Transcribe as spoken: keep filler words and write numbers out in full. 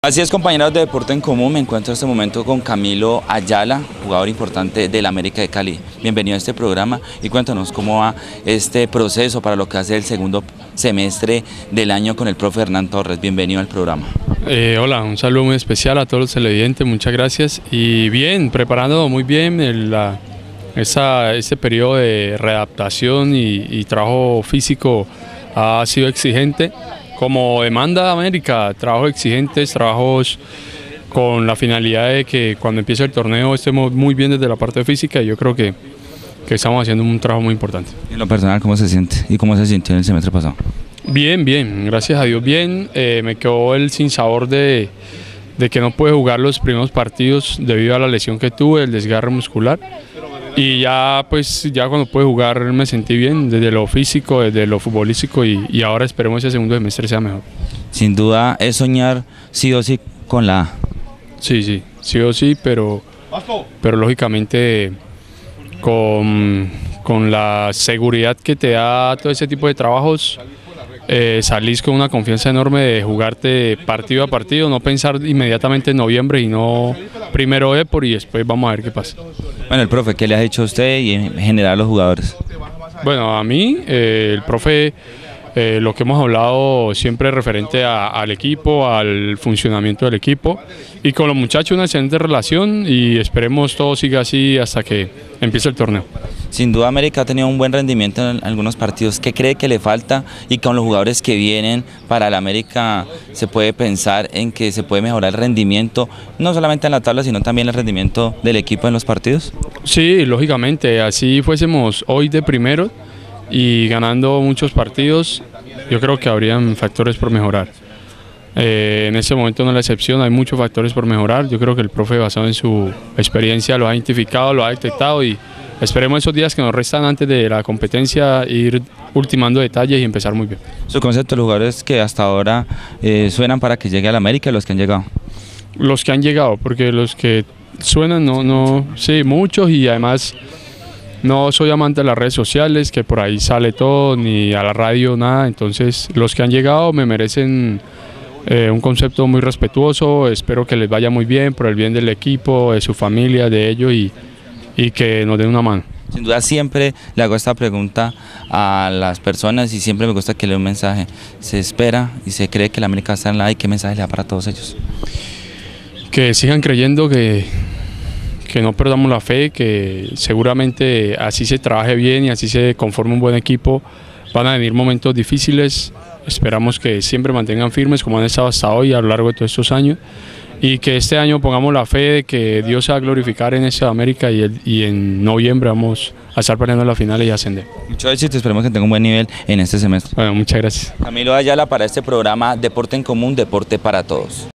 Así es, compañeros de Deporte en Común, me encuentro en este momento con Camilo Ayala, jugador importante del América de Cali. Bienvenido a este programa y cuéntanos cómo va este proceso para lo que hace el segundo semestre del año con el profe Hernán Torres. Bienvenido al programa. Eh, hola, un saludo muy especial a todos los televidentes, muchas gracias. Y bien, preparando muy bien el, la, esa, este periodo de readaptación y, y trabajo físico ha sido exigente. Como demanda de América, trabajos exigentes, trabajos con la finalidad de que cuando empiece el torneo estemos muy bien desde la parte física y yo creo que, que estamos haciendo un trabajo muy importante. En lo personal, ¿cómo se siente y cómo se sintió en el semestre pasado? Bien, bien, gracias a Dios bien. Eh, me quedó el sinsabor de, de que no pude jugar los primeros partidos debido a la lesión que tuve, el desgarre muscular. Y ya pues ya cuando pude jugar me sentí bien desde lo físico, desde lo futbolístico y, y ahora esperemos que ese segundo semestre sea mejor. Sin duda es soñar sí o sí con la A. Sí, sí, sí o sí, pero, pero lógicamente con, con la seguridad que te da todo ese tipo de trabajos, eh, salís con una confianza enorme de jugarte partido a partido, no pensar inmediatamente en noviembre y no primero Depor y después vamos a ver qué pasa. Bueno, el profe, ¿qué le ha dicho a usted y en general a los jugadores? Bueno, a mí, eh, el profe, eh, lo que hemos hablado siempre referente a, al equipo, al funcionamiento del equipo y con los muchachos una excelente relación y esperemos todo siga así hasta que empiece el torneo. Sin duda América ha tenido un buen rendimiento en algunos partidos. ¿Qué cree que le falta? Y con los jugadores que vienen para el América se puede pensar en que se puede mejorar el rendimiento, no solamente en la tabla, sino también el rendimiento del equipo en los partidos. Sí, lógicamente, así fuésemos hoy de primero y ganando muchos partidos, yo creo que habrían factores por mejorar. Eh, en ese momento no es la excepción, hay muchos factores por mejorar. Yo creo que el profe, basado en su experiencia, lo ha identificado, lo ha detectado y esperemos esos días que nos restan antes de la competencia ir ultimando detalles y empezar muy bien. Su concepto de los jugadores que hasta ahora eh, suenan para que llegue a la América, los que han llegado. Los que han llegado, porque los que suenan no, no, sí, muchos y además no soy amante de las redes sociales, que por ahí sale todo, ni a la radio, nada, entonces los que han llegado me merecen eh, un concepto muy respetuoso, espero que les vaya muy bien, por el bien del equipo, de su familia, de ellos y y que nos den una mano. Sin duda siempre le hago esta pregunta a las personas y siempre me gusta que le dé un mensaje. ¿Se espera y se cree que la América está en la A y qué mensaje le da para todos ellos? Que sigan creyendo, que, que no perdamos la fe, que seguramente así se trabaje bien y así se conforme un buen equipo. Van a venir momentos difíciles, esperamos que siempre mantengan firmes como han estado hasta hoy a lo largo de todos estos años. Y que este año pongamos la fe de que Dios se va a glorificar en esta América y, el, y en noviembre vamos a estar peleando las finales y ascender. Mucho éxito, esperemos que tenga un buen nivel en este semestre. Bueno, muchas gracias. Camilo Ayala para este programa Deporte en Común, Deporte para Todos.